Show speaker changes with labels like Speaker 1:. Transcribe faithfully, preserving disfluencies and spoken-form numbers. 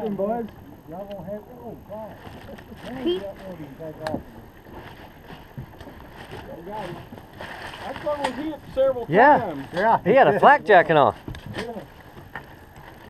Speaker 1: him, boys.
Speaker 2: Y'all gonna have to oh, fly.
Speaker 3: Pete.
Speaker 1: That one was hit several
Speaker 4: Yeah.
Speaker 1: times.
Speaker 4: Yeah. He had a flak jacket on.